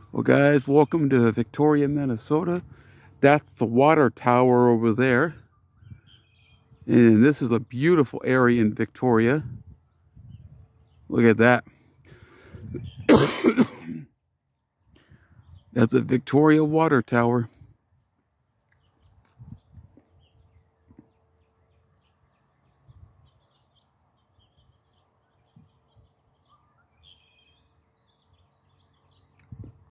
Well, guys, welcome to Victoria, Minnesota. That's the water tower over there. And this is a beautiful area in Victoria. Look at that. That's the Victoria Water Tower.